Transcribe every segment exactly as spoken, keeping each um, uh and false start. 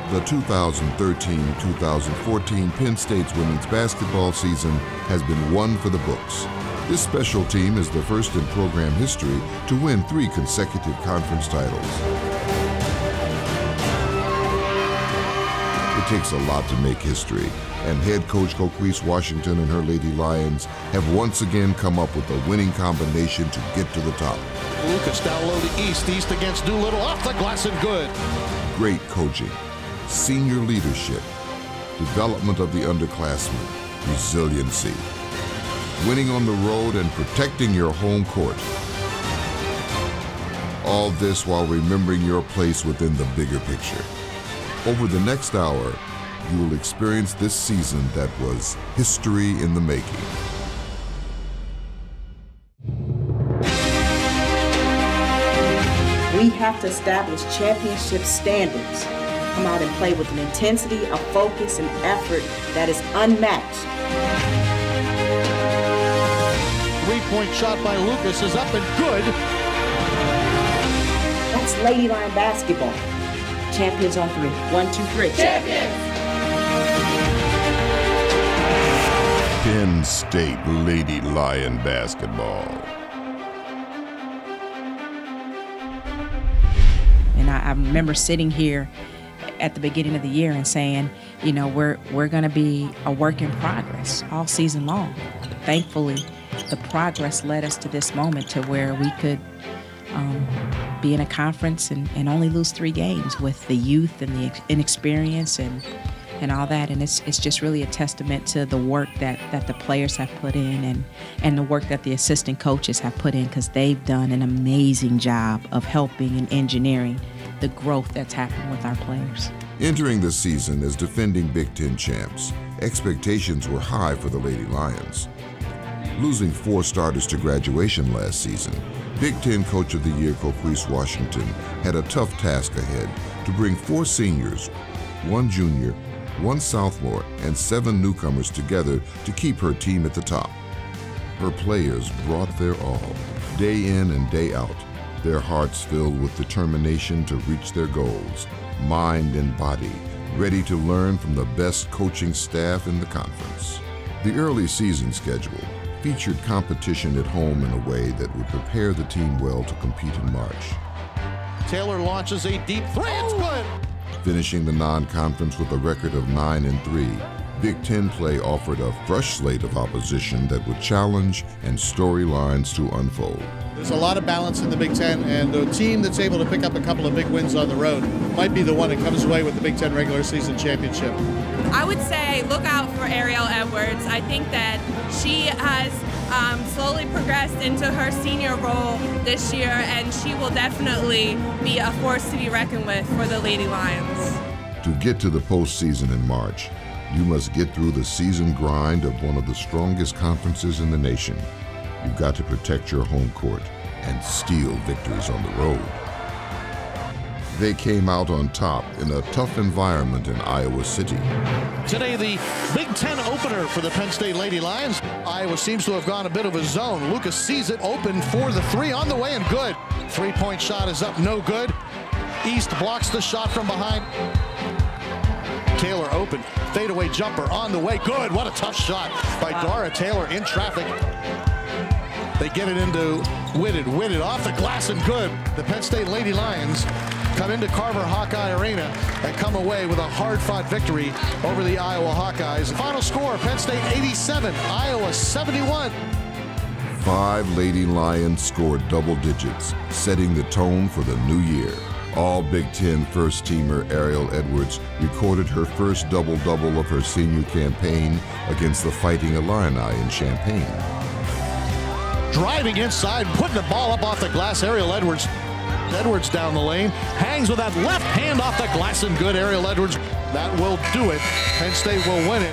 The two thousand thirteen two thousand fourteen Penn State's women's basketball season has been one for the books. This special team is the first in program history to win three consecutive conference titles. It takes a lot to make history, and head coach Courtside Washington and her Lady Lions have once again come up with a winning combination to get to the top. Lucas down low to East, East against Doolittle, off the glass and good. Great coaching, senior leadership, development of the underclassmen, resiliency, winning on the road and protecting your home court. All this while remembering your place within the bigger picture. Over the next hour, you will experience this season that was history in the making. We have to establish championship standards. Come out and play with an intensity, a focus, and effort that is unmatched. Three-point shot by Lucas is up and good. That's Lady Lion basketball. Champions on three. One, two, three. Champions! Penn State Lady Lion basketball. And I, I remember sitting here at the beginning of the year and saying, you know, we're we're going to be a work in progress all season long. Thankfully, the progress led us to this moment to where we could um, be in a conference and, and only lose three games with the youth and the inexperience and and all that. And it's it's just really a testament to the work that, that the players have put in and, and the work that the assistant coaches have put in, because they've done an amazing job of helping and engineering the growth that's happened with our players. Entering the season as defending Big Ten champs, expectations were high for the Lady Lions. Losing four starters to graduation last season, Big Ten Coach of the Year Courtside Washington had a tough task ahead to bring four seniors, one junior, one sophomore, and seven newcomers together to keep her team at the top. Her players brought their all, day in and day out, their hearts filled with determination to reach their goals, mind and body, ready to learn from the best coaching staff in the conference. The early season schedule featured competition at home in a way that would prepare the team well to compete in March. Taylor launches a deep three, it's good! Finishing the non-conference with a record of nine and three, Big Ten play offered a fresh slate of opposition that would challenge and storylines to unfold. There's a lot of balance in the Big Ten, and the team that's able to pick up a couple of big wins on the road might be the one that comes away with the Big Ten regular season championship. I would say look out for Ariel Edwards. I think that she has um, slowly progressed into her senior role this year, and she will definitely be a force to be reckoned with for the Lady Lions. To get to the postseason in March, you must get through the season grind of one of the strongest conferences in the nation. You've got to protect your home court and steal victories on the road. They came out on top in a tough environment in Iowa City. Today, the Big Ten opener for the Penn State Lady Lions. Iowa seems to have gone a bit of a zone. Lucas sees it, open for the three, on the way and good. Three-point shot is up, no good. East blocks the shot from behind. Taylor open, fadeaway jumper on the way, good. What a tough shot by Dara Taylor in traffic. They get it into Whitted, Whitted off the glass and good. The Penn State Lady Lions come into Carver Hawkeye Arena and come away with a hard-fought victory over the Iowa Hawkeyes. Final score, Penn State eighty-seven, Iowa seventy-one. Five Lady Lions scored double digits, setting the tone for the new year. All Big Ten first-teamer Ariel Edwards recorded her first double-double of her senior campaign against the Fighting Illini in Champaign. Driving inside, putting the ball up off the glass, Ariel Edwards. Edwards down the lane, hangs with that left hand off the glass and good. Ariel Edwards, that will do it. Penn State will win it.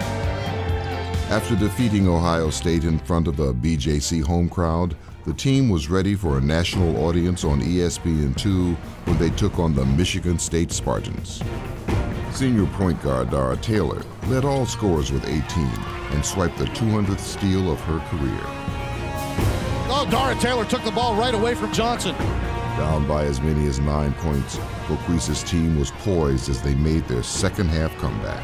After defeating Ohio State in front of a B J C home crowd, the team was ready for a national audience on E S P N two when they took on the Michigan State Spartans. Senior point guard Dara Taylor led all scorers with eighteen and swiped the two hundredth steal of her career. Oh, Dara Taylor took the ball right away from Johnson. Down by as many as nine points, Coquisa's team was poised as they made their second half comeback.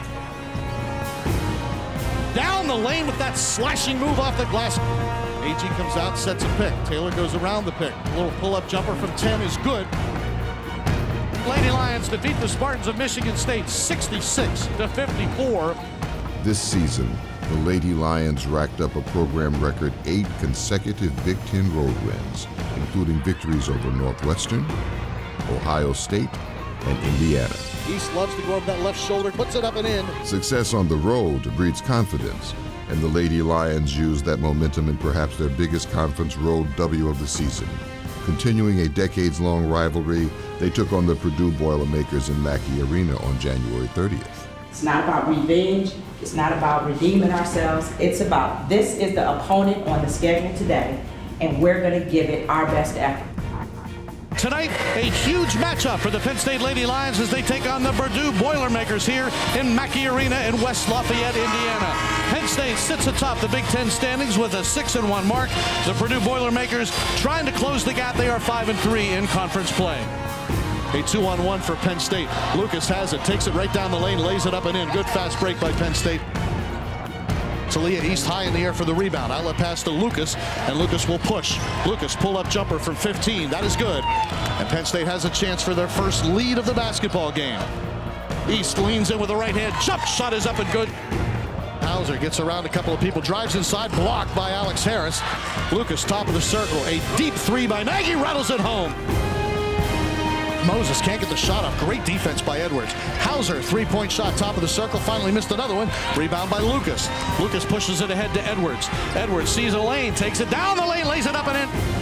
Down the lane with that slashing move off the glass. A G comes out, sets a pick. Taylor goes around the pick. A little pull-up jumper from ten is good. Lady Lions defeat the Spartans of Michigan State sixty-six to fifty-four. This season, the Lady Lions racked up a program record eight consecutive Big Ten road wins, including victories over Northwestern, Ohio State, and Indiana. East loves to go over that left shoulder, puts it up and in. Success on the road breeds confidence, and the Lady Lions used that momentum in perhaps their biggest conference road W of the season. Continuing a decades-long rivalry, they took on the Purdue Boilermakers in Mackey Arena on January thirtieth. It's not about revenge. It's not about redeeming ourselves. It's about this is the opponent on the schedule today, and we're going to give it our best effort. Tonight, a huge matchup for the Penn State Lady Lions as they take on the Purdue Boilermakers here in Mackey Arena in West Lafayette, Indiana. Penn State sits atop the Big Ten standings with a six and one mark. The Purdue Boilermakers trying to close the gap. They are five and three in conference play. A two on one for Penn State. Lucas has it, takes it right down the lane, lays it up and in. Good fast break by Penn State. Talia East high in the air for the rebound. Outlet pass to Lucas, and Lucas will push. Lucas pull-up jumper from fifteen. That is good. And Penn State has a chance for their first lead of the basketball game. East leans in with a right hand. Jump shot is up and good. Hauser gets around a couple of people, drives inside, blocked by Alex Harris. Lucas top of the circle. A deep three by Nagy, rattles it home. Moses can't get the shot off. Great defense by Edwards. Hauser, three-point shot, top of the circle. Finally missed another one. Rebound by Lucas. Lucas pushes it ahead to Edwards. Edwards sees a lane, takes it down the lane, lays it up and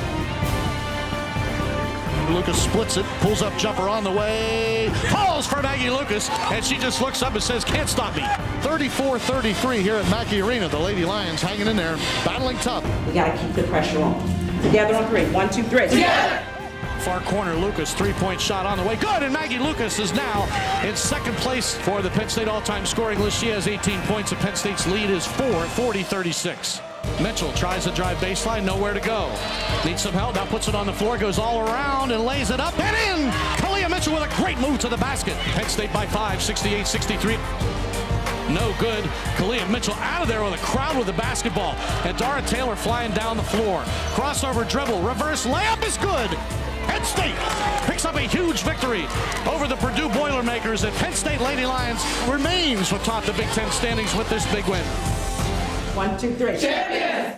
in. Lucas splits it, pulls up jumper on the way. Falls for Maggie Lucas, and she just looks up and says, can't stop me. thirty-four thirty-three here at Mackey Arena. The Lady Lions hanging in there, battling tough. We got to keep the pressure on. Together on three. One, two, three. Together! Far corner, Lucas, three-point shot on the way. Good, and Maggie Lucas is now in second place for the Penn State all-time scoring list. She has eighteen points, and Penn State's lead is four, forty thirty-six. Mitchell tries to drive baseline, nowhere to go. Needs some help, now puts it on the floor, goes all around and lays it up and in! Kalia Mitchell with a great move to the basket. Penn State by five, sixty-eight sixty-three. No good. Kalia Mitchell out of there with a crowd with the basketball. And Dara Taylor flying down the floor. Crossover dribble, reverse layup is good. Penn State picks up a huge victory over the Purdue Boilermakers, and Penn State Lady Lions remains atop the Big Ten standings with this big win. One, two, three. Champions!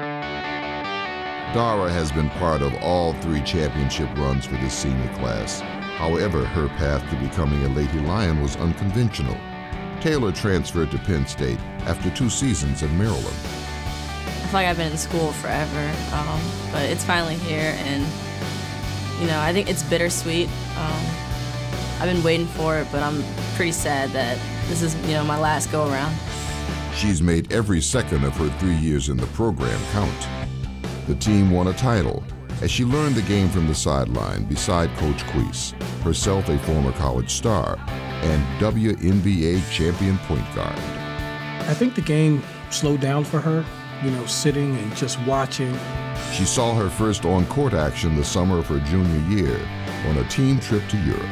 Dara has been part of all three championship runs for this senior class. However, her path to becoming a Lady Lion was unconventional. Taylor transferred to Penn State after two seasons in Maryland. I feel like I've been in school forever, um, but it's finally here, and you know, I think it's bittersweet. Um, I've been waiting for it, but I'm pretty sad that this is, you know, my last go-around. She's made every second of her three years in the program count. The team won a title as she learned the game from the sideline beside Coach Queese, herself a former college star and W N B A champion point guard. I think the game slowed down for her, you know, sitting and just watching. She saw her first on-court action the summer of her junior year on a team trip to Europe.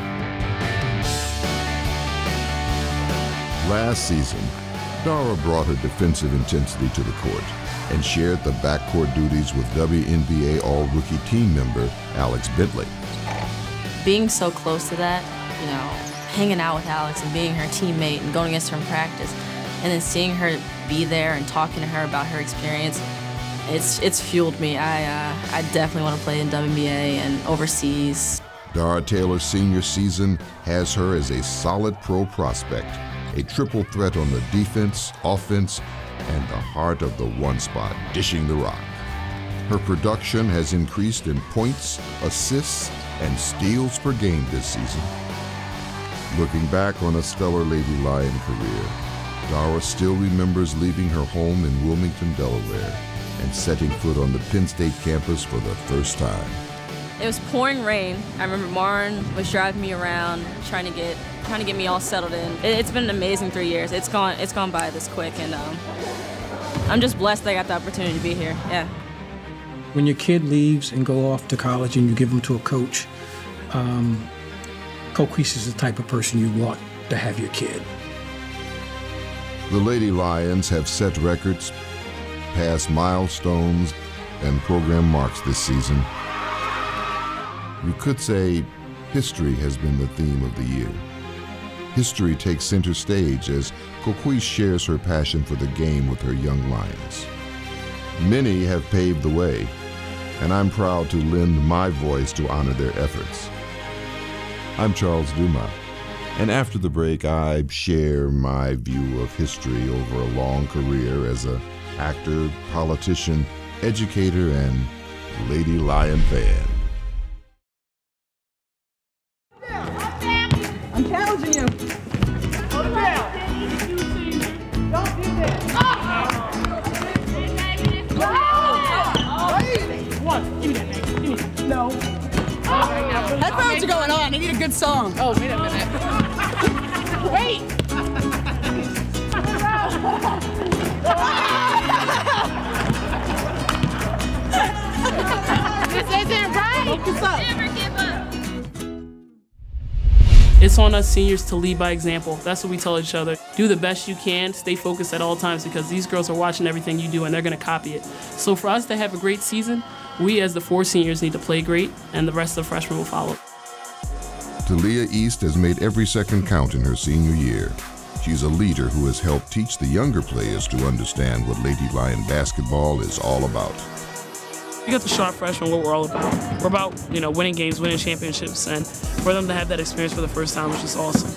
Last season, Dara brought her defensive intensity to the court and shared the backcourt duties with W N B A All-Rookie team member Alex Bentley. Being so close to that, you know, hanging out with Alex and being her teammate and going against her in practice, and then seeing her be there and talking to her about her experience, It's it's fueled me. I uh, I definitely want to play in W N B A and overseas. Dara Taylor's senior season has her as a solid pro prospect, a triple threat on the defense, offense, and the heart of the one spot, dishing the rock. Her production has increased in points, assists, and steals per game this season. Looking back on a stellar Lady Lion career, Dara still remembers leaving her home in Wilmington, Delaware, and setting foot on the Penn State campus for the first time. It was pouring rain. I remember Marn was driving me around, trying to get trying to get me all settled in. It, it's been an amazing three years. It's gone it's gone by this quick, and um, I'm just blessed that I got the opportunity to be here. Yeah. When your kid leaves and go off to college and you give them to a coach, um, Coquise is the type of person you want to have your kid. The Lady Lions have set records, passed milestones, and program marks this season. You could say history has been the theme of the year. History takes center stage as Coquise shares her passion for the game with her young Lions. Many have paved the way, and I'm proud to lend my voice to honor their efforts. I'm Charles Dumas, and after the break, I share my view of history over a long career as an actor, politician, educator, and Lady Lion fan. I'm challenging you. Hold down. Don't do this. One. Give me that, man. Give me that. No. Headphones are going on. I need a good song. Oh, wait a minute. Wait. This isn't right. Focus up. Never give up. It's on us seniors to lead by example. That's what we tell each other. Do the best you can, stay focused at all times because these girls are watching everything you do and they're gonna copy it. So for us to have a great season, we as the four seniors need to play great and the rest of the freshmen will follow. Talia East has made every second count in her senior year. She's a leader who has helped teach the younger players to understand what Lady Lion basketball is all about. We got the sharp freshmen, what we're all about. We're about, you know, winning games, winning championships, and for them to have that experience for the first time was just awesome.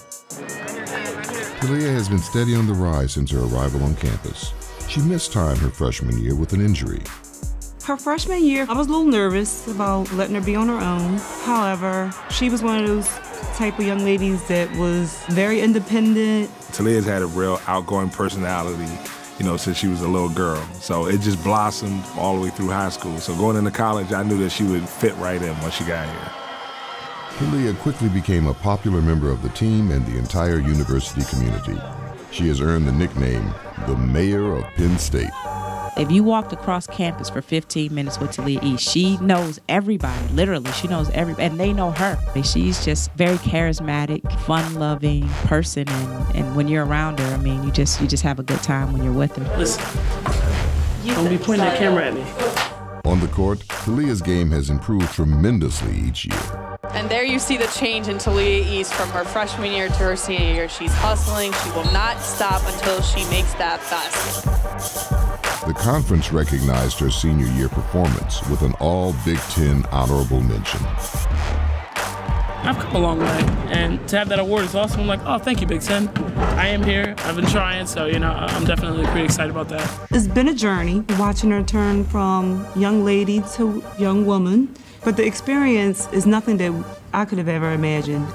Talia has been steady on the rise since her arrival on campus. She missed time her freshman year with an injury. Her freshman year, I was a little nervous about letting her be on her own. However, she was one of those type of young ladies that was very independent. Talia's had a real outgoing personality, you know, since she was a little girl. So it just blossomed all the way through high school. So going into college, I knew that she would fit right in once she got here. Talia quickly became a popular member of the team and the entire university community. She has earned the nickname, the Mayor of Penn State. If you walked across campus for fifteen minutes with Talia East, she knows everybody. Literally, she knows everybody, and they know her. She's just very charismatic, fun-loving person, and, and when you're around her, I mean, you just you just have a good time when you're with her. Listen, don't be pointing that camera at me. On the court, Talia's game has improved tremendously each year. And there you see the change in Talia East from her freshman year to her senior year. She's hustling. She will not stop until she makes that basket. The conference recognized her senior year performance with an all Big Ten honorable mention. I've come a long way, and to have that award is awesome. I'm like, oh, thank you, Big Ten. I am here. I've been trying, so, you know, I'm definitely pretty excited about that. It's been a journey, watching her turn from young lady to young woman, but the experience is nothing that I could have ever imagined.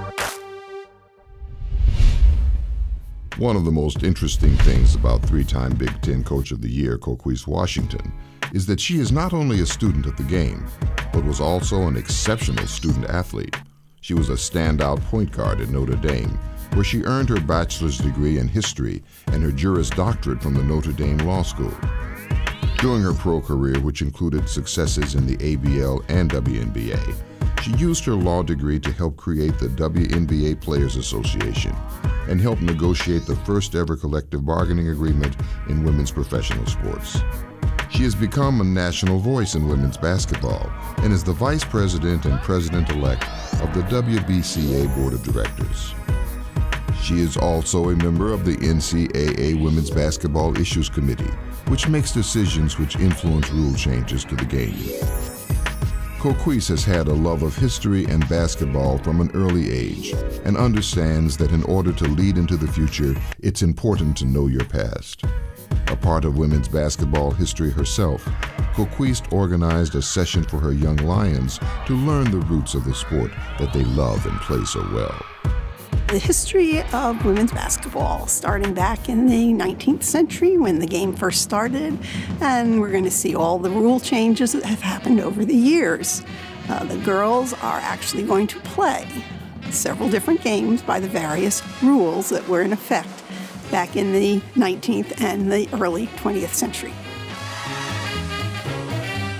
One of the most interesting things about three-time Big Ten Coach of the Year, Coquise Washington, is that she is not only a student of the game, but was also an exceptional student athlete. She was a standout point guard at Notre Dame, where she earned her bachelor's degree in history and her Juris Doctorate from the Notre Dame Law School. During her pro career, which included successes in the A B L and W N B A, she used her law degree to help create the W N B A Players Association and help negotiate the first ever collective bargaining agreement in women's professional sports. She has become a national voice in women's basketball and is the vice president and president-elect of the W B C A Board of Directors. She is also a member of the N C double A Women's Basketball Issues Committee, which makes decisions which influence rule changes to the game. Coquise has had a love of history and basketball from an early age and understands that in order to lead into the future, it's important to know your past. A part of women's basketball history herself, Coquise organized a session for her young Lions to learn the roots of the sport that they love and play so well. The history of women's basketball, starting back in the nineteenth century when the game first started, and we're going to see all the rule changes that have happened over the years. Uh, the girls are actually going to play several different games by the various rules that were in effect back in the nineteenth and the early twentieth century.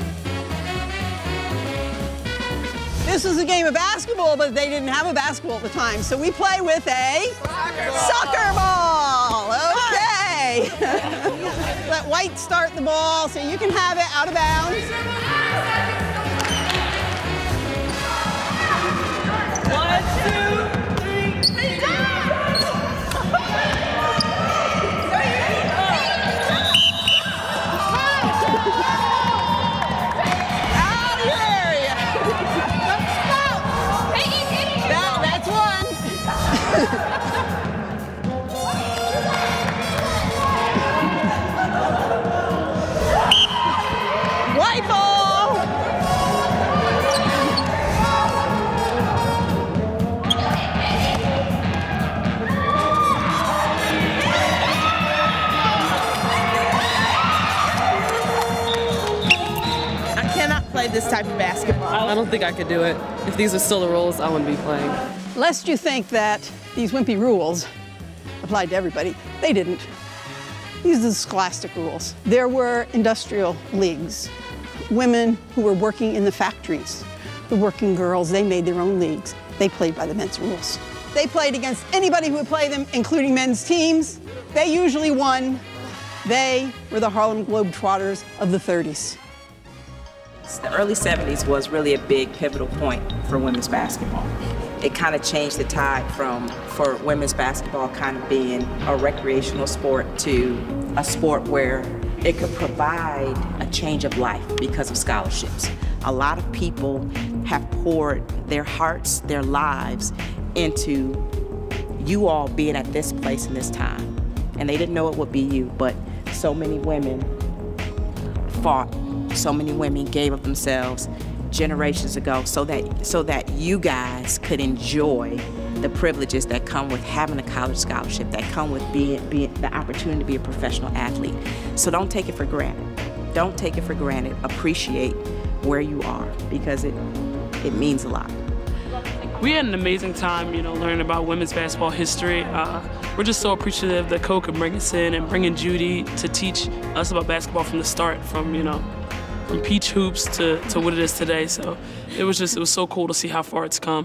this was a game of basketball, but they didn't have a basketball at the time. So we play with a soccer, soccer ball. Okay. Let White start the ball so you can have it out of bounds. One, two, three, Out of your area. That, that's one. White ball. I cannot play this type of basketball. I don't think I could do it. If these are still the rules, I wouldn't be playing. Lest you think that these wimpy rules applied to everybody, they didn't. These are the scholastic rules. There were industrial leagues, women who were working in the factories. The working girls, they made their own leagues. They played by the men's rules. They played against anybody who would play them, including men's teams. They usually won. They were the Harlem Globetrotters of the thirties. The early seventies was really a big pivotal point for women's basketball. It kind of changed the tide from, for women's basketball kind of being a recreational sport to a sport where it could provide a change of life because of scholarships. A lot of people have poured their hearts, their lives into you all being at this place in this time. And they didn't know it would be you, but so many women fought, so many women gave of themselves generations ago so that so that you guys could enjoy the privileges that come with having a college scholarship, that come with being, being the opportunity to be a professional athlete. So don't take it for granted. Don't take it for granted. Appreciate where you are because it it means a lot. We had an amazing time, you know, learning about women's basketball history. Uh, we're just so appreciative that Coach could bring us in and bring in Judy to teach us about basketball from the start, from, you know, from peach hoops to, to what it is today. So it was just, it was so cool to see how far it's come.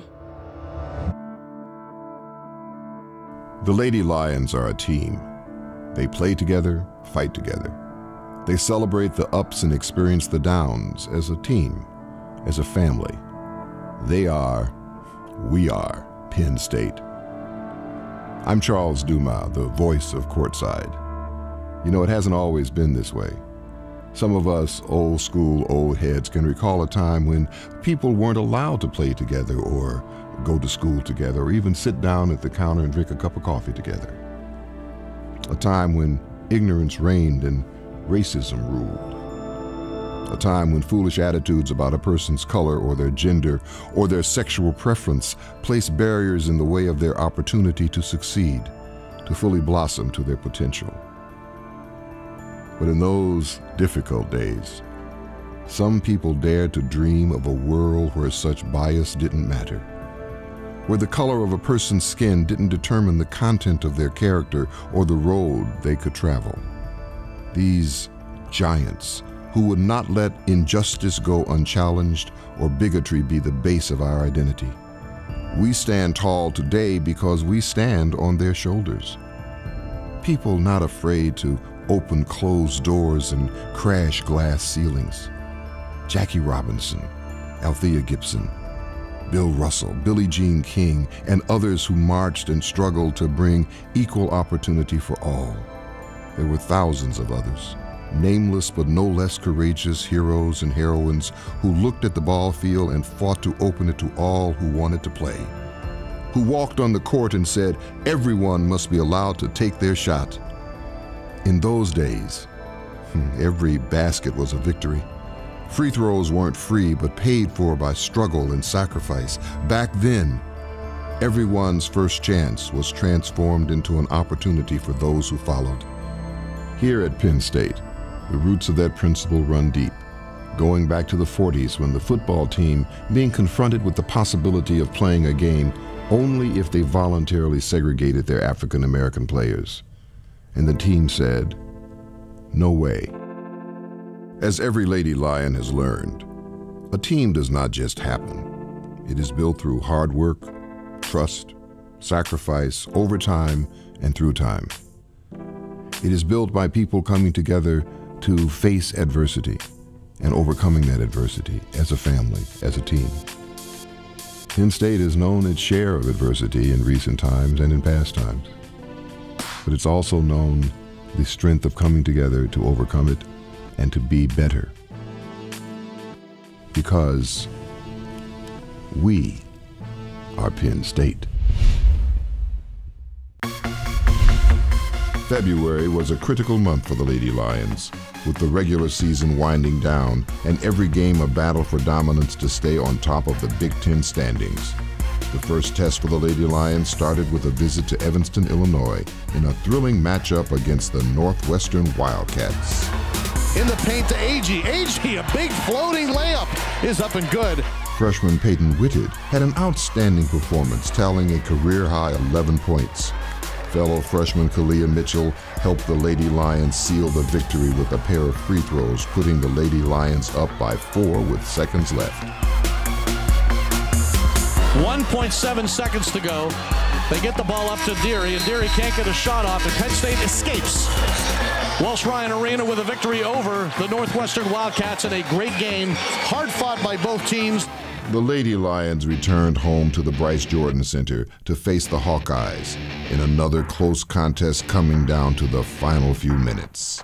The Lady Lions are a team. They play together, fight together. They celebrate the ups and experience the downs as a team, as a family. They are, we are, Penn State. I'm Charles Dumas, the voice of Courtside. You know, it hasn't always been this way. Some of us old school old heads can recall a time when people weren't allowed to play together or go to school together or even sit down at the counter and drink a cup of coffee together. A time when ignorance reigned and racism ruled. A time when foolish attitudes about a person's color or their gender or their sexual preference placed barriers in the way of their opportunity to succeed, to fully blossom to their potential. But in those difficult days, some people dared to dream of a world where such bias didn't matter, where the color of a person's skin didn't determine the content of their character or the road they could travel. These giants who would not let injustice go unchallenged or bigotry be the base of our identity. We stand tall today because we stand on their shoulders. People not afraid to open closed doors and crash glass ceilings. Jackie Robinson, Althea Gibson, Bill Russell, Billie Jean King, and others who marched and struggled to bring equal opportunity for all. There were thousands of others, nameless but no less courageous heroes and heroines who looked at the ball field and fought to open it to all who wanted to play, who walked on the court and said everyone must be allowed to take their shot. In those days, every basket was a victory. Free throws weren't free, but paid for by struggle and sacrifice. Back then, everyone's first chance was transformed into an opportunity for those who followed. Here at Penn State, the roots of that principle run deep, going back to the forties when the football team being confronted with the possibility of playing a game only if they voluntarily segregated their African American players. And the team said, no way. As every Lady Lion has learned, a team does not just happen. It is built through hard work, trust, sacrifice, overtime, and through time. It is built by people coming together to face adversity and overcoming that adversity as a family, as a team. Penn State has known its share of adversity in recent times and in past times, but it's also known the strength of coming together to overcome it and to be better. Because we are Penn State. February was a critical month for the Lady Lions, with the regular season winding down and every game a battle for dominance to stay on top of the Big Ten standings. The first test for the Lady Lions started with a visit to Evanston, Illinois, in a thrilling matchup against the Northwestern Wildcats. In the paint to A G. A G, a big floating layup, is up and good. Freshman Peyton Whitted had an outstanding performance, tallying a career-high eleven points. Fellow freshman Kalia Mitchell helped the Lady Lions seal the victory with a pair of free throws, putting the Lady Lions up by four with seconds left. one point seven seconds to go. They get the ball up to Deary, and Deary can't get a shot off, and Penn State escapes. Welsh Ryan Arena with a victory over the Northwestern Wildcats in a great game. Hard fought by both teams. The Lady Lions returned home to the Bryce Jordan Center to face the Hawkeyes in another close contest coming down to the final few minutes.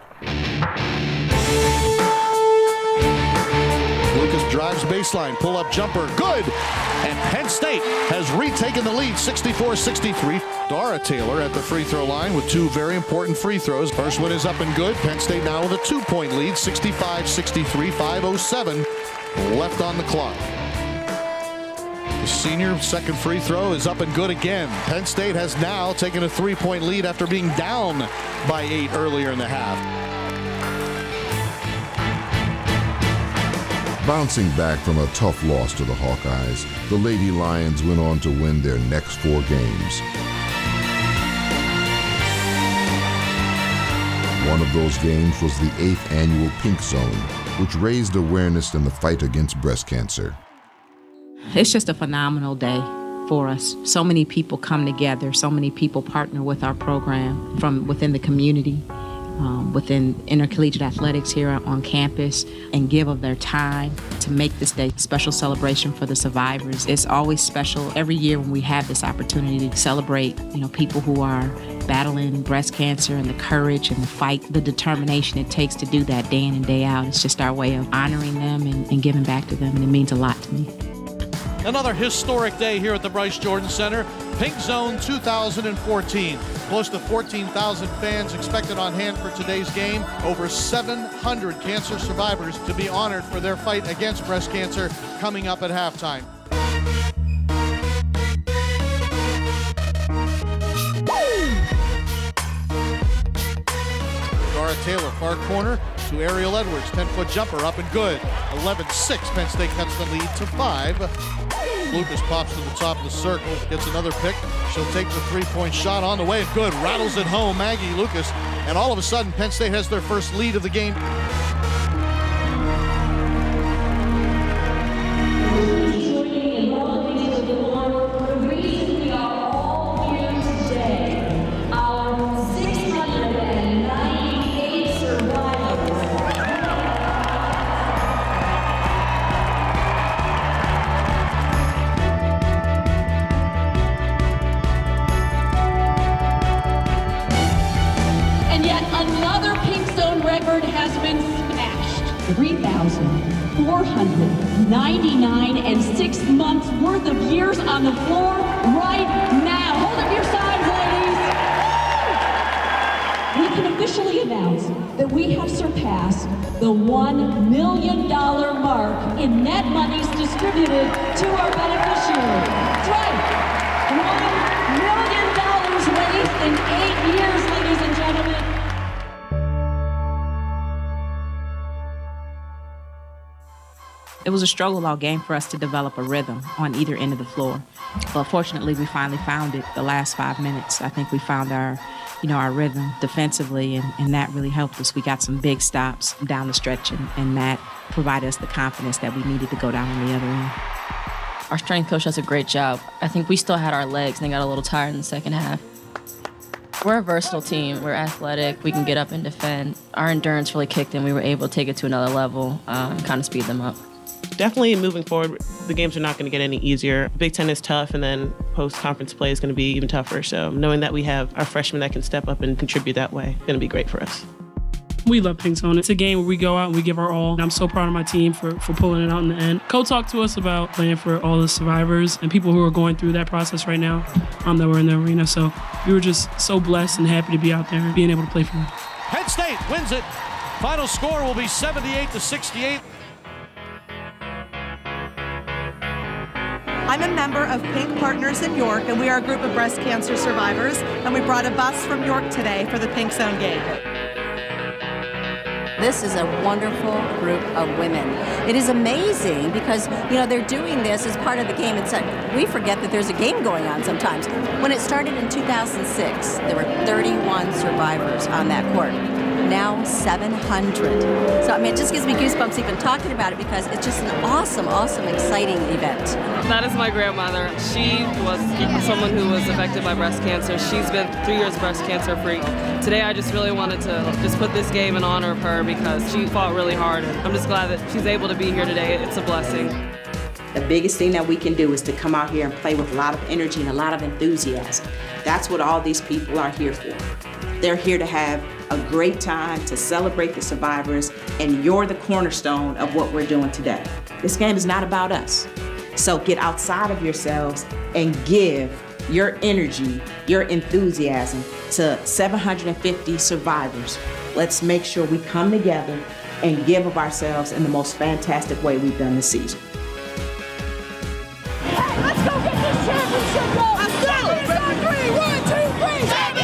Lucas drives baseline, pull-up jumper, good! And Penn State has retaken the lead, sixty-four sixty-three. Dara Taylor at the free throw line with two very important free throws. First one is up and good. Penn State now with a two-point lead, sixty-five sixty-three, five oh seven left on the clock. The senior second free throw is up and good again. Penn State has now taken a three-point lead after being down by eight earlier in the half. Bouncing back from a tough loss to the Hawkeyes, the Lady Lions went on to win their next four games. One of those games was the eighth annual Pink Zone, which raised awareness in the fight against breast cancer. It's just a phenomenal day for us. So many people come together, so many people partner with our program from within the community, um, within intercollegiate athletics here on campus, and give of their time to make this day a special celebration for the survivors. It's always special every year when we have this opportunity to celebrate, you know, people who are battling breast cancer, and the courage and the fight, the determination it takes to do that day in and day out. It's just our way of honoring them and, and giving back to them, and it means a lot to me. Another historic day here at the Bryce Jordan Center. Pink Zone two thousand fourteen. Close to fourteen thousand fans expected on hand for today's game. Over seven hundred cancer survivors to be honored for their fight against breast cancer coming up at halftime. Dara Taylor, far corner to Ariel Edwards. ten-foot jumper up and good. eleven six. Penn State cuts the lead to five. Lucas pops to the top of the circle, gets another pick. She'll take the three-point shot on the way, and good. Rattles it home, Maggie Lucas. And all of a sudden, Penn State has their first lead of the game. three thousand four hundred ninety-nine and six months worth of years on the floor right now. Hold up your signs, ladies. We can officially announce that we have surpassed the one million dollar mark in net monies distributed to our beneficiaries. That's right, one million dollars raised in eight years, ladies and gentlemen. It was a struggle all game for us to develop a rhythm on either end of the floor. But fortunately, we finally found it the last five minutes. I think we found our, you know, our rhythm defensively, and, and that really helped us. We got some big stops down the stretch, and, and that provided us the confidence that we needed to go down on the other end. Our strength coach does a great job. I think we still had our legs and they got a little tired in the second half. We're a versatile team. We're athletic. We can get up and defend. Our endurance really kicked in. We were able to take it to another level um, and kind of speed them up. Definitely moving forward, the games are not going to get any easier. Big Ten is tough, and then post-conference play is going to be even tougher. So knowing that we have our freshmen that can step up and contribute that way is going to be great for us. We love Pink Zone. It's a game where we go out and we give our all. And I'm so proud of my team for, for pulling it out in the end. Co talked to us about playing for all the survivors and people who are going through that process right now um, that were in the arena. So we were just so blessed and happy to be out there and being able to play for them. Penn State wins it. Final score will be seventy-eight to sixty-eight. I'm a member of Pink Partners in York, and we are a group of breast cancer survivors, and we brought a bus from York today for the Pink Zone game. This is a wonderful group of women. It is amazing because, you know, they're doing this as part of the game. It's like, we forget that there's a game going on sometimes. When it started in two thousand six, there were thirty-one survivors on that court. Now seven hundred. So, I mean, it just gives me goosebumps even talking about it because it's just an awesome, awesome, exciting event. That is my grandmother. She was someone who was affected by breast cancer. She's been three years breast cancer free. Today, I just really wanted to just put this game in honor of her because she fought really hard. And I'm just glad that she's able to be here today. It's a blessing. The biggest thing that we can do is to come out here and play with a lot of energy and a lot of enthusiasm. That's what all these people are here for. They're here to have a great time, to celebrate the survivors, and you're the cornerstone of what we're doing today. This game is not about us. So get outside of yourselves and give your energy, your enthusiasm to seven hundred fifty survivors. Let's make sure we come together and give of ourselves in the most fantastic way we've done this season. Hey, let's go get this championship, bro! Let's go! Three, one, two, three,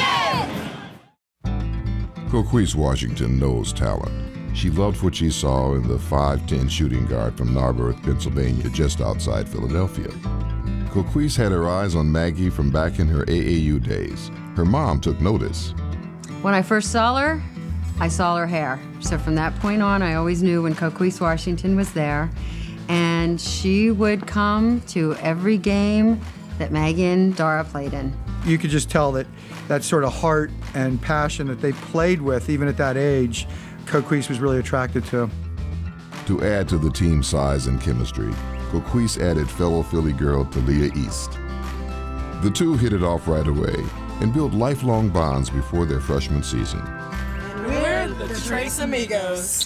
champion! Coquise Washington knows talent. She loved what she saw in the five ten shooting guard from Narberth, Pennsylvania, just outside Philadelphia. Coquise had her eyes on Maggie from back in her A A U days. Her mom took notice. When I first saw her, I saw her hair. So from that point on, I always knew when Coquise Washington was there. And she would come to every game that Maggie and Dara played in. You could just tell that that sort of heart and passion that they played with, even at that age, Coquise was really attracted to. To add to the team size and chemistry, Coquise added fellow Philly girl Talia East. The two hit it off right away and built lifelong bonds before their freshman season. We're the Trace Amigos.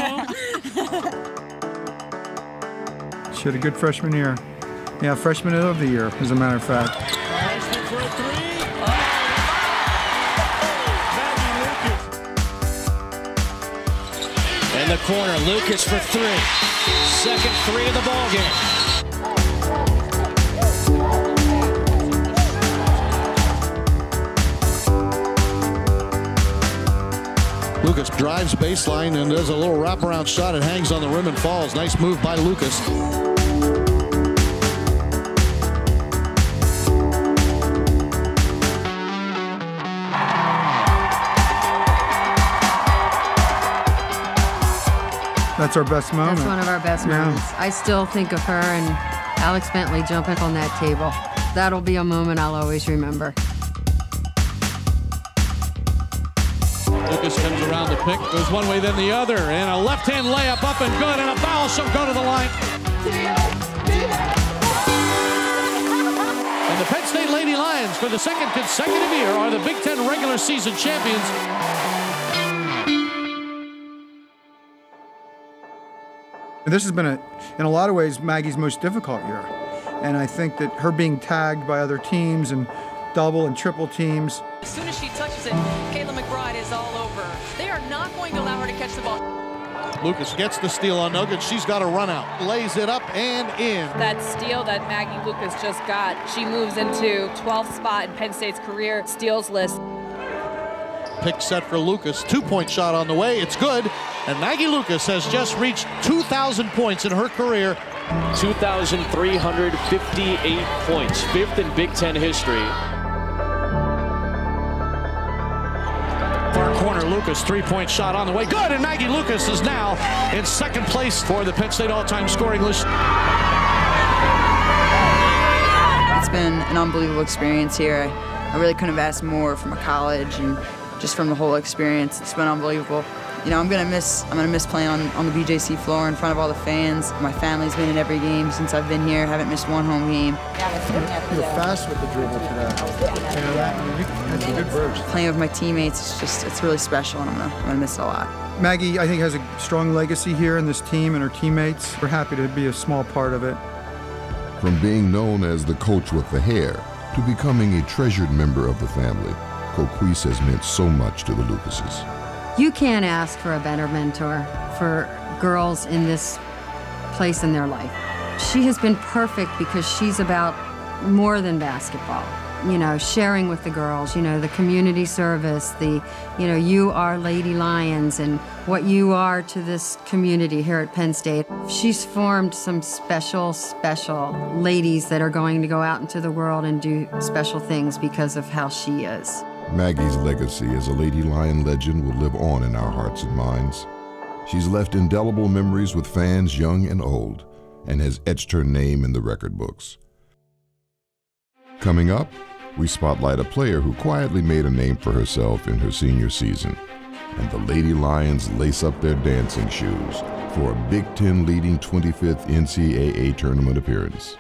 She had a good freshman year. Yeah, freshman of the year, as a matter of fact. In the corner, Lucas for three. Second three of the ball game. Lucas drives baseline and does a little wraparound shot. It hangs on the rim and falls. Nice move by Lucas. That's our best moment. That's one of our best Yeah. moments. I still think of her and Alex Bentley jumping on that table. That'll be a moment I'll always remember. Lucas comes around the pick, goes one way then the other, and a left-hand layup up and good, and a foul shall go to the line. And the Penn State Lady Lions, for the second consecutive year, are the Big Ten regular season champions. This has been, a, in a lot of ways, Maggie's most difficult year. And I think that her being tagged by other teams and double and triple teams. As soon as she touches it, Kayla McBride is all over. They are not going to allow her to catch the ball. Lucas gets the steal on Nuggets. She's got a run out. Lays it up and in. That steal that Maggie Lucas just got, she moves into twelfth spot in Penn State's career steals list. Pick set for Lucas. Two-point shot on the way. It's good. And Maggie Lucas has just reached two thousand points in her career. two thousand three hundred fifty-eight points, fifth in Big Ten history. Far corner, Lucas, three-point shot on the way. Good, and Maggie Lucas is now in second place for the Penn State all-time scoring list. been an unbelievable experience here. I, I really couldn't have asked more from a college and just from the whole experience. It's been unbelievable. You know, I'm gonna miss I'm gonna miss playing on, on the B J C floor in front of all the fans. My family's been in every game since I've been here. Haven't missed one home game. You're fast with the dribble today. You know that? I mean, you, that's a good burst. Playing with my teammates, it's just it's really special, and I'm gonna I'm gonna miss it a lot. Maggie, I think, has a strong legacy here in this team and her teammates. We're happy to be a small part of it. From being known as the coach with the hair to becoming a treasured member of the family, Coquise has meant so much to the Lucases. You can't ask for a better mentor for girls in this place in their life. She has been perfect because she's about more than basketball. You know, sharing with the girls, you know, the community service, the, you know, you are Lady Lions and what you are to this community here at Penn State. She's formed some special, special ladies that are going to go out into the world and do special things because of how she is. Maggie's legacy as a Lady Lion legend will live on in our hearts and minds. She's left indelible memories with fans young and old and has etched her name in the record books. Coming up, we spotlight a player who quietly made a name for herself in her senior season, and the Lady Lions lace up their dancing shoes for a Big Ten leading twenty-fifth N C double A tournament appearance.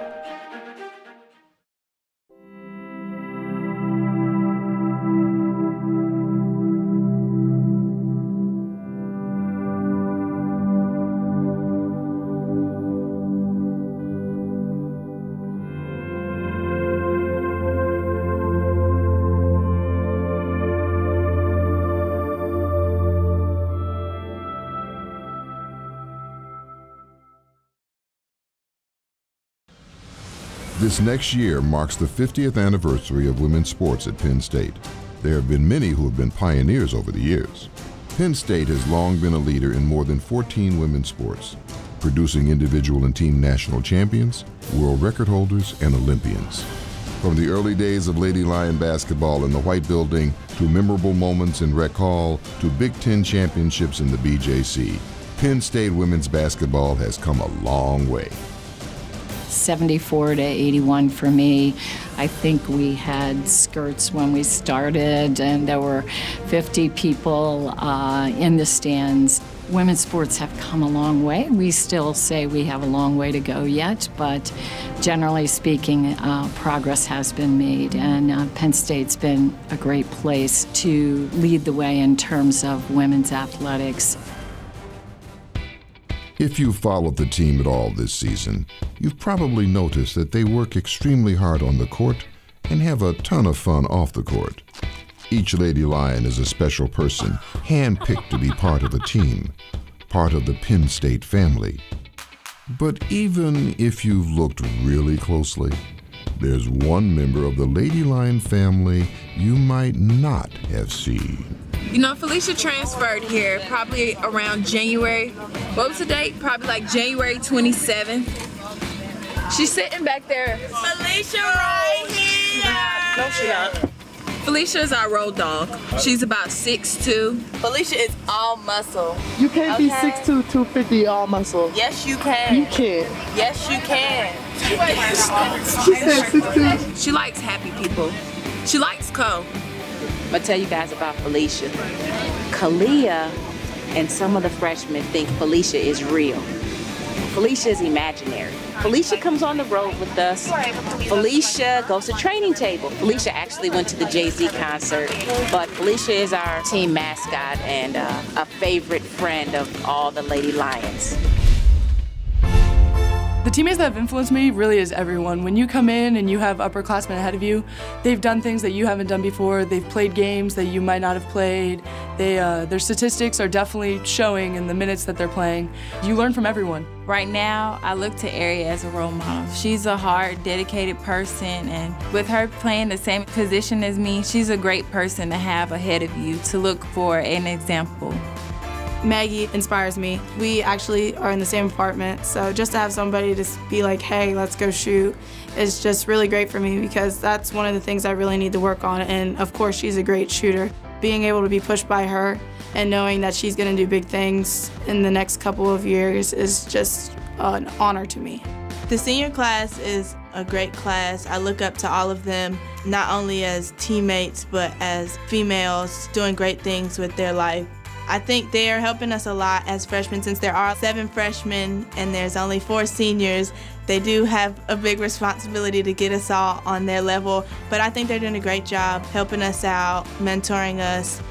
This next year marks the fiftieth anniversary of women's sports at Penn State. There have been many who have been pioneers over the years. Penn State has long been a leader in more than fourteen women's sports, producing individual and team national champions, world record holders, and Olympians. From the early days of Lady Lion basketball in the White Building to memorable moments in Rec Hall to Big Ten championships in the B J C, Penn State women's basketball has come a long way. seventy-four to eighty-one for me. I think we had skirts when we started, and there were fifty people uh, in the stands. Women's sports have come a long way. We still say we have a long way to go yet, but generally speaking, uh, progress has been made, and uh, Penn State's been a great place to lead the way in terms of women's athletics. If you've followed the team at all this season, you've probably noticed that they work extremely hard on the court and have a ton of fun off the court. Each Lady Lion is a special person, handpicked to be part of the team, part of the Penn State family. But even if you've looked really closely, there's one member of the Lady Lion family you might not have seen. You know, Felicia transferred here probably around January. What was the date? Probably like January twenty-seventh. She's sitting back there. Felicia right here! No, she not. Felicia is our road dog. She's about six two. Felicia is all muscle. You can't okay? be six two, two fifty all muscle. Yes, you can. You can't. Yes, you can. She said six two. She likes happy people. She likes Co. I'm gonna tell you guys about Felicia. Kalia and some of the freshmen think Felicia is real. Felicia is imaginary. Felicia comes on the road with us. Felicia goes to training table. Felicia actually went to the Jay-Z concert, but Felicia is our team mascot and uh, a favorite friend of all the Lady Lions. The teammates that have influenced me really is everyone. When you come in and you have upperclassmen ahead of you, they've done things that you haven't done before. They've played games that you might not have played. They, uh, their statistics are definitely showing in the minutes that they're playing. You learn from everyone. Right now, I look to Ari as a role model. She's a hard, dedicated person, and with her playing the same position as me, she's a great person to have ahead of you to look for an example. Maggie inspires me. We actually are in the same apartment, so just to have somebody to be like, hey, let's go shoot, is just really great for me because that's one of the things I really need to work on, and of course she's a great shooter. Being able to be pushed by her and knowing that she's gonna do big things in the next couple of years is just an honor to me. The senior class is a great class. I look up to all of them, not only as teammates, but as females doing great things with their life. I think they are helping us a lot as freshmen. Since there are seven freshmen and there's only four seniors, they do have a big responsibility to get us all on their level. But I think they're doing a great job helping us out, mentoring us.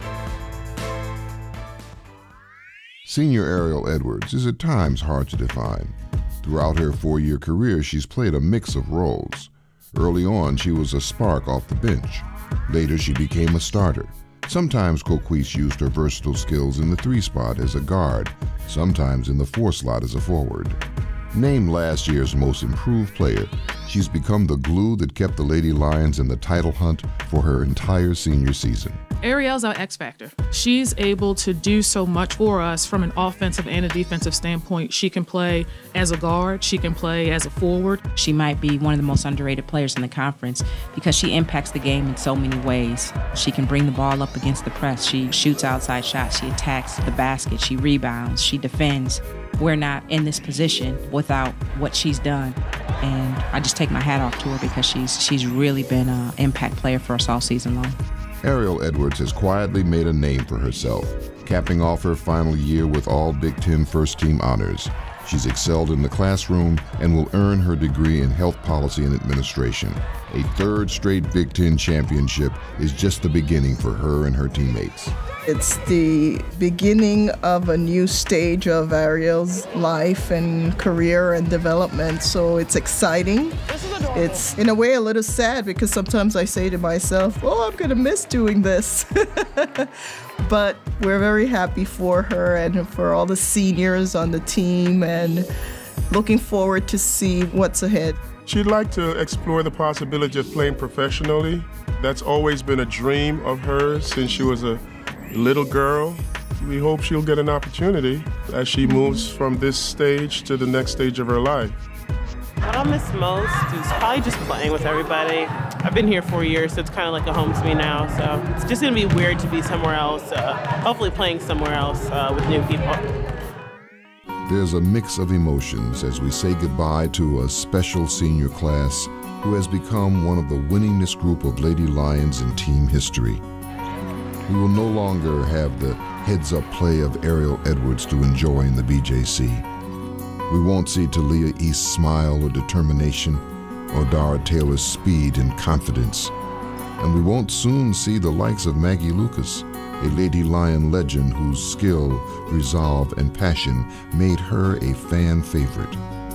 Senior Ariel Edwards is at times hard to define. Throughout her four-year career, she's played a mix of roles. Early on, she was a spark off the bench. Later, she became a starter. Sometimes Coquise used her versatile skills in the three spot as a guard, sometimes in the four slot as a forward. Named last year's most improved player, she's become the glue that kept the Lady Lions in the title hunt for her entire senior season. Ariel's our X factor. She's able to do so much for us from an offensive and a defensive standpoint. She can play as a guard, she can play as a forward. She might be one of the most underrated players in the conference because she impacts the game in so many ways. She can bring the ball up against the press. She shoots outside shots. She attacks the basket. She rebounds. She defends. We're not in this position without what she's done. And I just take my hat off to her because she's she's really been an impact player for us all season long. Ariel Edwards has quietly made a name for herself, capping off her final year with all Big Ten first-team honors. She's excelled in the classroom and will earn her degree in health policy and administration. A third straight Big Ten championship is just the beginning for her and her teammates. It's the beginning of a new stage of Ariel's life and career and development, so it's exciting. It's in a way a little sad because sometimes I say to myself, oh, I'm gonna miss doing this. But we're very happy for her and for all the seniors on the team and looking forward to see what's ahead. She'd like to explore the possibility of playing professionally. That's always been a dream of hers since she was a little girl. We hope she'll get an opportunity as she moves from this stage to the next stage of her life. What I'll miss most is probably just playing with everybody. I've been here four years, so it's kind of like a home to me now. So it's just going to be weird to be somewhere else, uh, hopefully playing somewhere else uh, with new people. There's a mix of emotions as we say goodbye to a special senior class who has become one of the winningest group of Lady Lions in team history. We will no longer have the heads-up play of Ariel Edwards to enjoy in the B J C. We won't see Talia East's smile or determination, or Dara Taylor's speed and confidence. And we won't soon see the likes of Maggie Lucas, a Lady Lion legend whose skill, resolve, and passion made her a fan favorite.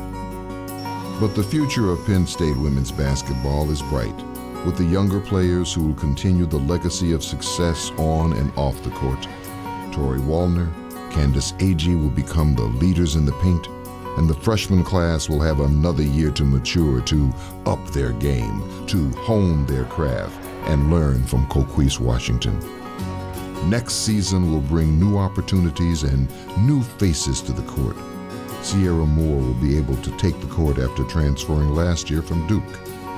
But the future of Penn State women's basketball is bright, with the younger players who will continue the legacy of success on and off the court. Tori Wallner, Candace Agee will become the leaders in the paint, and the freshman class will have another year to mature, to up their game, to hone their craft, and learn from Coquise Washington. Next season will bring new opportunities and new faces to the court. Sierra Moore will be able to take the court after transferring last year from Duke.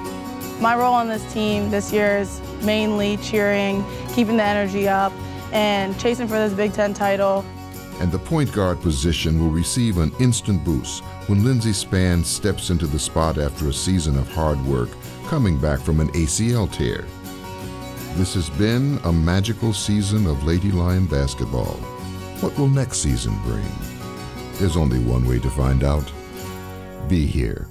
My role on this team this year is mainly cheering, keeping the energy up, and chasing for this Big Ten title. And the point guard position will receive an instant boost when Lindsey Spann steps into the spot after a season of hard work, coming back from an A C L tear. This has been a magical season of Lady Lion basketball. What will next season bring? There's only one way to find out. Be here.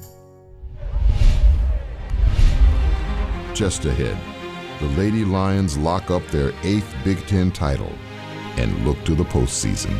Just ahead, the Lady Lions lock up their eighth Big Ten title and look to the postseason.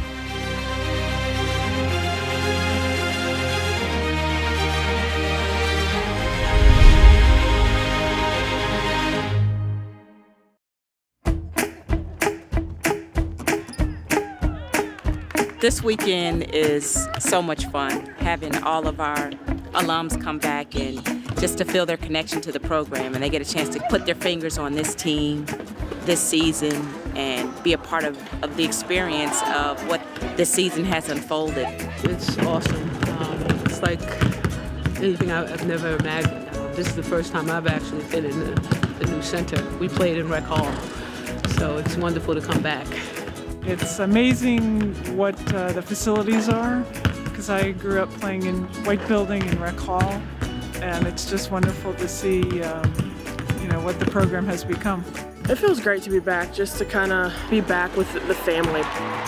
This weekend is so much fun, having all of our alums come back and just to feel their connection to the program, and they get a chance to put their fingers on this team, this season, and be a part of, of the experience of what this season has unfolded. It's awesome. Um, it's like anything I've never imagined. Um, this is the first time I've actually been in the, the new center. We played in Rec Hall, so it's wonderful to come back. It's amazing what uh, the facilities are, because I grew up playing in White Building and Rec Hall, and it's just wonderful to see, um, you know, what the program has become. It feels great to be back, just to kind of be back with the family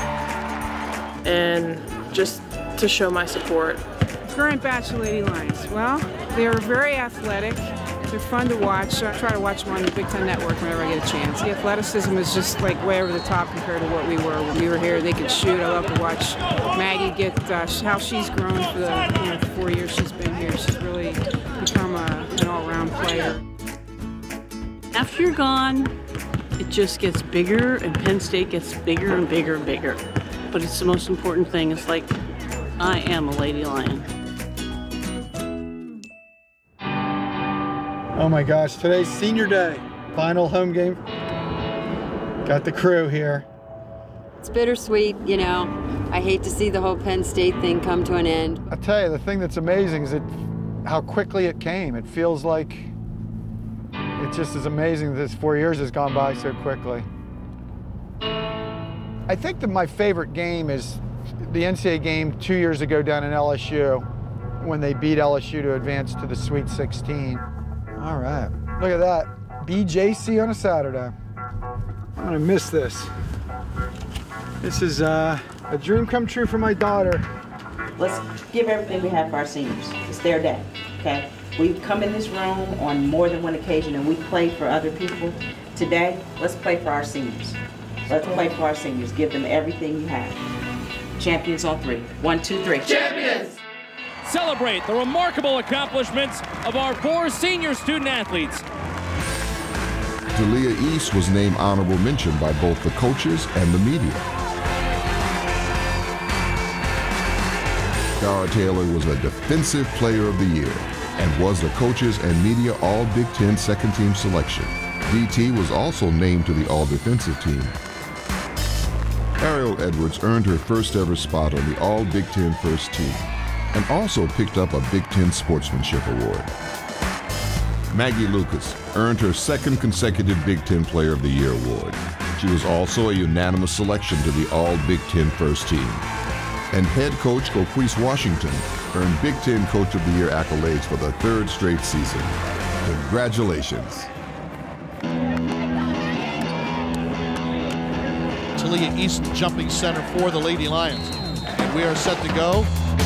and just to show my support. Current batch of Lady Lions. Well, they are very athletic. They're fun to watch. I try to watch them on the Big Ten Network whenever I get a chance. The athleticism is just like way over the top compared to what we were when we were here. They could shoot. I love to watch Maggie get uh, how she's grown for the you know, four years she's been here. She's really become a, an all-around player. After you're gone, it just gets bigger, and Penn State gets bigger and bigger and bigger. But it's the most important thing. It's like, I am a Lady Lion. Oh my gosh, today's senior day. Final home game. Got the crew here. It's bittersweet, you know. I hate to see the whole Penn State thing come to an end. I tell you, the thing that's amazing is it, how quickly it came. It feels like it just is amazing that this four years has gone by so quickly. I think that my favorite game is the N C double A game two years ago down in L S U when they beat L S U to advance to the Sweet sixteen. All right, look at that. B J C on a Saturday. I'm gonna miss this. This is uh, a dream come true for my daughter. Let's give everything we have for our seniors. It's their day, okay? We've come in this room on more than one occasion and we played for other people. Today, let's play for our seniors. Let's play for our seniors. Give them everything you have. Champions on three. One, two, three. Champions! Celebrate the remarkable accomplishments of our four senior student athletes. Talia East was named honorable mention by both the coaches and the media. Dara Taylor was a Defensive Player of the Year and was the coaches and media All Big Ten second team selection. D T was also named to the All Defensive team. Ariel Edwards earned her first ever spot on the All Big Ten first team and also picked up a Big Ten Sportsmanship Award. Maggie Lucas earned her second consecutive Big Ten Player of the Year award. She was also a unanimous selection to the All Big Ten first team. And head coach Courtside Washington earned Big Ten Coach of the Year accolades for the third straight season. Congratulations. Talia East jumping center for the Lady Lions. And we are set to go.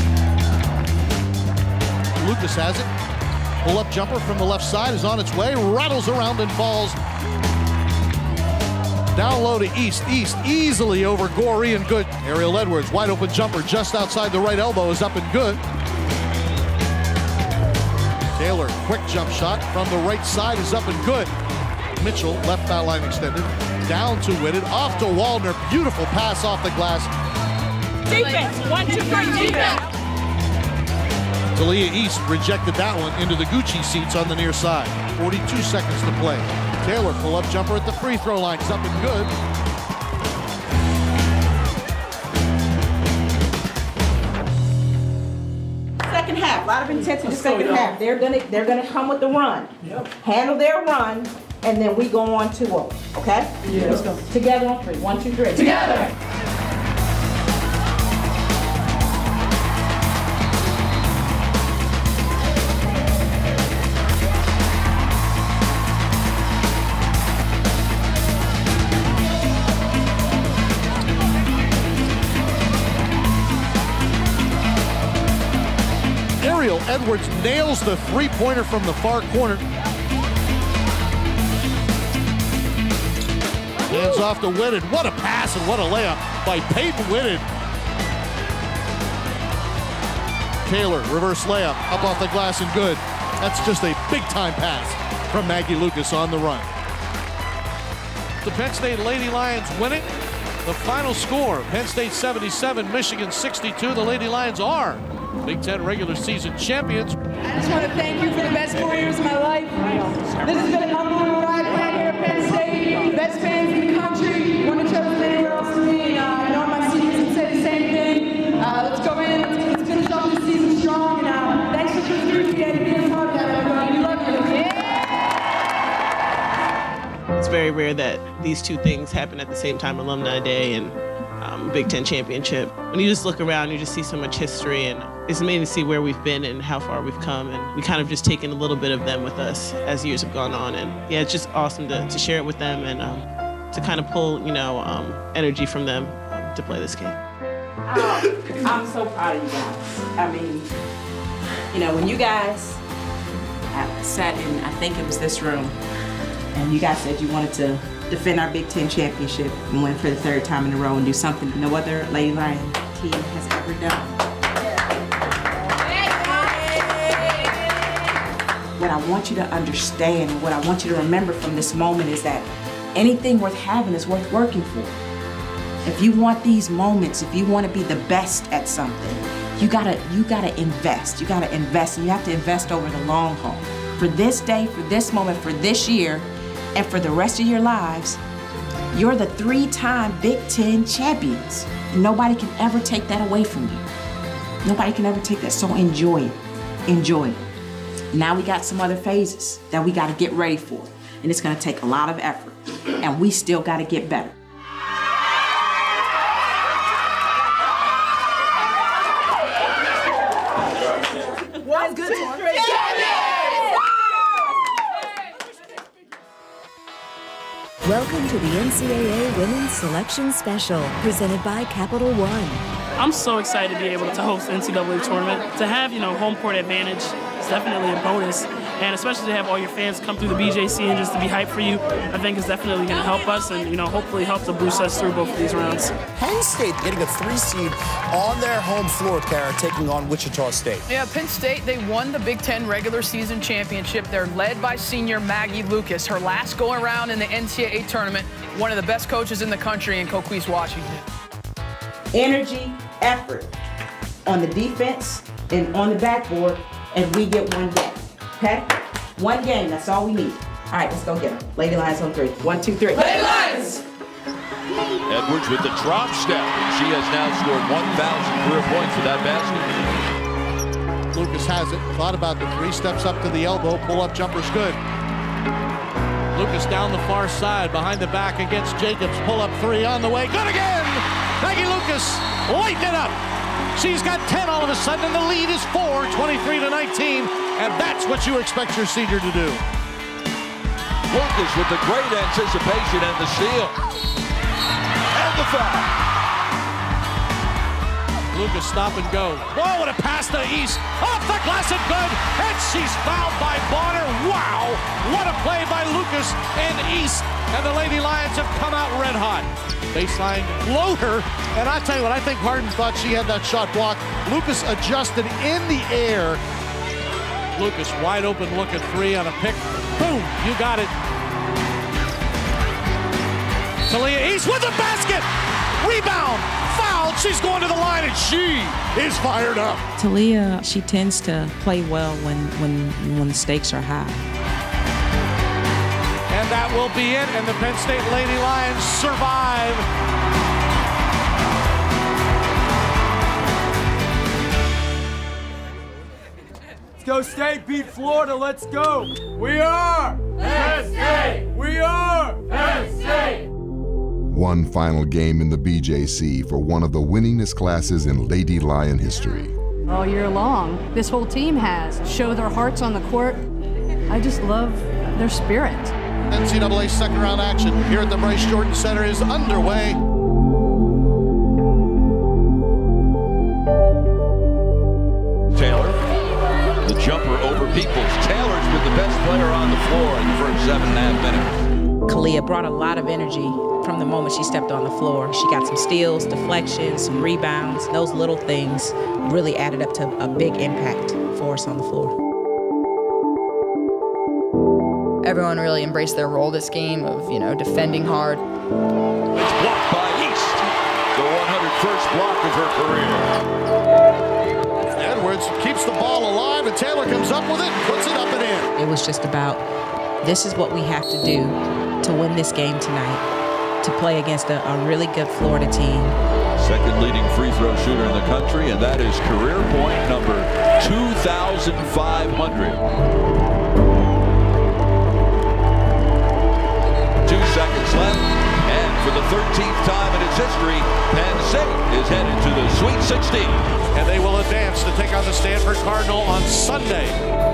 Lucas has it. Pull-up jumper from the left side is on its way, rattles around and falls. Down low to East. East easily over Gorey and good. Ariel Edwards, wide open jumper just outside the right elbow is up and good. Taylor, quick jump shot from the right side is up and good. Mitchell, left foul line extended. Down to Whitted, off to Waldner. Beautiful pass off the glass. Defense, one, two, three, defense. Talia East rejected that one into the Gucci seats on the near side. forty-two seconds to play. Taylor, pull-up jumper at the free throw line. It's up and good. Second half, a lot of intensity in the second half. They're gonna they're gonna come with the run. Yep. Handle their run, and then we go on to them. Okay? Yeah. Let's go. Together on three. One, two, three. Together! Ariel Edwards nails the three-pointer from the far corner. Hands off to Whitted. What a pass and what a layup by Peyton Whitted. Taylor, reverse layup, up off the glass and good. That's just a big-time pass from Maggie Lucas on the run. The Penn State Lady Lions win it. The final score, Penn State seventy-seven, Michigan sixty-two. The Lady Lions are Big Ten regular season champions. I just want to thank you for the best four years of my life. This has been an unbelievable ride playing here at Penn State. Best fans in the country. Wouldn't have chosen anywhere else for me. Uh, I know my seniors would say the same thing. Uh, let's go in. Let's, let's finish off this season strong. And uh, thanks for coming through today and being a part of that, everybody. We love you. Yeah. It's very rare that these two things happen at the same time, Alumni Day and um, Big Ten championship. When you just look around, you just see so much history, and it's amazing to see where we've been and how far we've come, and we kind of just taken a little bit of them with us as years have gone on, and yeah, it's just awesome to, to share it with them and um, to kind of pull, you know, um, energy from them um, to play this game. Oh, I'm so proud of you guys. I mean, you know, when you guys I sat in, I think it was this room, and you guys said you wanted to defend our Big Ten championship and win for the third time in a row and do something no other Lady Lion team has ever done. What I want you to understand, and what I want you to remember from this moment is that anything worth having is worth working for. If you want these moments, if you want to be the best at something, you gotta, you gotta invest. You gotta invest, and you have to invest over the long haul. For this day, for this moment, for this year, and for the rest of your lives, you're the three-time Big Ten champions. And nobody can ever take that away from you. Nobody can ever take that, so enjoy it, enjoy it. Now we got some other phases that we gotta get ready for, and it's gonna take a lot of effort, and we still gotta get better. One good one. Welcome to the N C double A Women's Selection Special, presented by Capital One. I'm so excited to be able to host the N C double A tournament. To have, you know, home court advantage is definitely a bonus, and especially to have all your fans come through the B J C and just to be hyped for you, I think is definitely going to help us and, you know, hopefully help to boost us through both of these rounds. Penn State getting a three seed on their home floor, Kara, taking on Wichita State. Yeah, Penn State, they won the Big Ten regular season championship. They're led by senior Maggie Lucas, her last go around in the N C double A tournament, one of the best coaches in the country in Coquise, Washington. Energy, effort on the defense and on the backboard, and we get one game, okay? One game, that's all we need. All right, let's go get them. Lady Lions on three. One, two, three. Lady Lions! Edwards with the drop step. She has now scored one thousand career points with that basket. Lucas has it. Thought about the three, steps up to the elbow. Pull-up jumper's good. Lucas down the far side, behind the back against Jacobs. Pull-up three on the way. Good again! Maggie Lucas lighting it up. She's got ten all of a sudden, and the lead is four, twenty-three to nineteen, and that's what you expect your senior to do. Lucas with the great anticipation and the steal. And the foul. Lucas stop and go. Whoa, what a pass to East. Off the glass and good, and she's fouled by Bonner. Wow, what a play by Lucas and East, and the Lady Lions have come out red hot. Baseline floater, and I tell you what, I think Harden thought she had that shot blocked. Lucas adjusted in the air. Lucas wide open look at three on a pick. Boom, you got it. Talia East with the basket. Rebound, fouled. She's going to the line, and she is fired up. Talia, she tends to play well when, when, when the stakes are high. And that will be it, and the Penn State Lady Lions survive. Let's go State, beat Florida, let's go. We are Penn State. We are Penn State. One final game in the B J C for one of the winningest classes in Lady Lion history. All year long, this whole team has show their hearts on the court. I just love their spirit. N C double A second round action here at the Bryce Jordan Center is underway. Taylor, the jumper over Peoples. Taylor's been the best player on the floor in the first seven and a half minutes. Kalia brought a lot of energy from the moment she stepped on the floor. She got some steals, deflections, some rebounds. Those little things really added up to a big impact for us on the floor. Everyone really embraced their role this game of, you know, defending hard. It's blocked by East, the one hundred first block of her career. Edwards keeps the ball alive, and Taylor comes up with it and puts it up and in. It was just about, this is what we have to do to win this game tonight, to play against a, a really good Florida team. Second leading free throw shooter in the country, and that is career point number two thousand five hundred. Two seconds left, and for the thirteenth time in its history, Penn State is headed to the Sweet sixteen. And they will advance to take on the Stanford Cardinal on Sunday.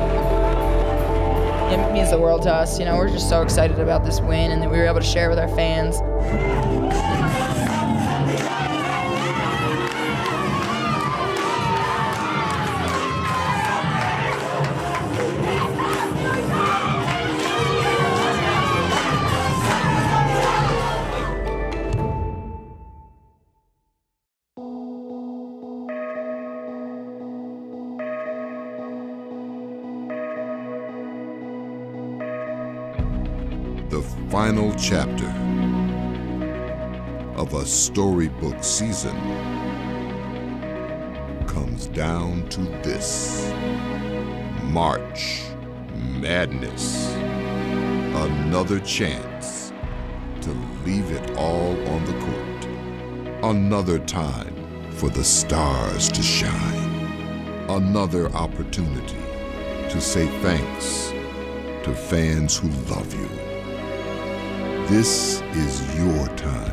It means the world to us. You know, we're just so excited about this win and that we were able to share with our fans. The final chapter of a storybook season comes down to this: March Madness. Another chance to leave it all on the court. Another time for the stars to shine. Another opportunity to say thanks to fans who love you. This is your time.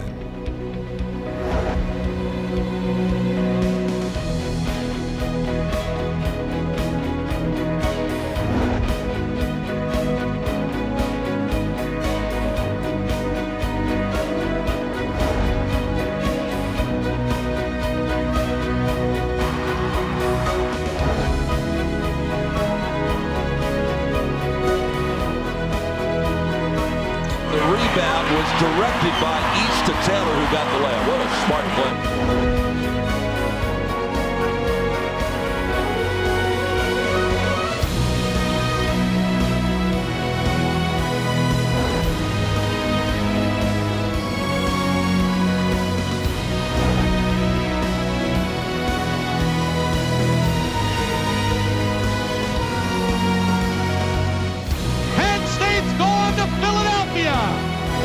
Directed by East to Taylor, who got the layup. What a smart play. Penn State's going to Philadelphia.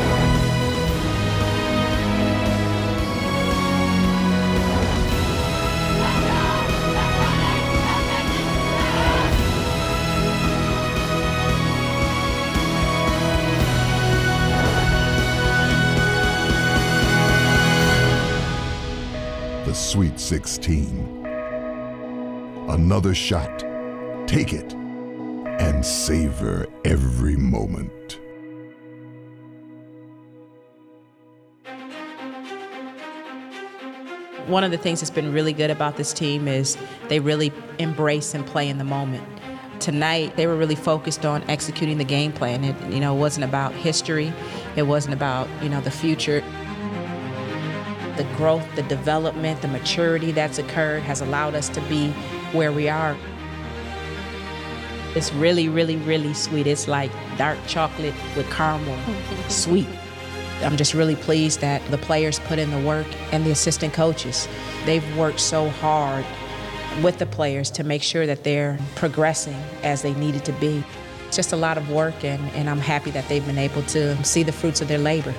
The Sweet sixteen. Another shot. Take it and savor every moment. One of the things that's been really good about this team is they really embrace and play in the moment. Tonight, they were really focused on executing the game plan. It, you know, it wasn't about history. It wasn't about, you know, the future. The growth, the development, the maturity that's occurred has allowed us to be where we are. It's really, really, really sweet. It's like dark chocolate with caramel, sweet. I'm just really pleased that the players put in the work and the assistant coaches. They've worked so hard with the players to make sure that they're progressing as they needed to be. It's just a lot of work, and, and I'm happy that they've been able to see the fruits of their labor.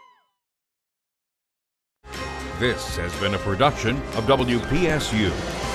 This has been a production of W P S U.